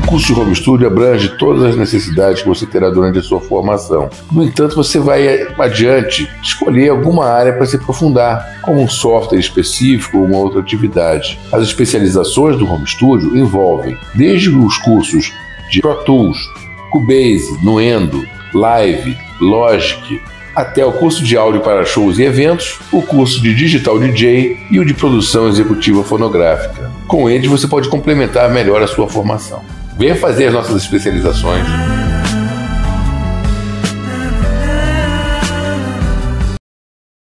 curso de Home Studio abrange todas as necessidades que você terá durante a sua formação. No entanto, você vai adiante escolher alguma área para se aprofundar, como um software específico ou uma outra atividade. As especializações do Home Studio envolvem desde os cursos de Pro Tools, Cubase, Nuendo, Live, Logic, até o curso de áudio para shows e eventos, o curso de Digital DJ e o de produção executiva fonográfica. Com eles, você pode complementar melhor a sua formação. Venha fazer as nossas especializações.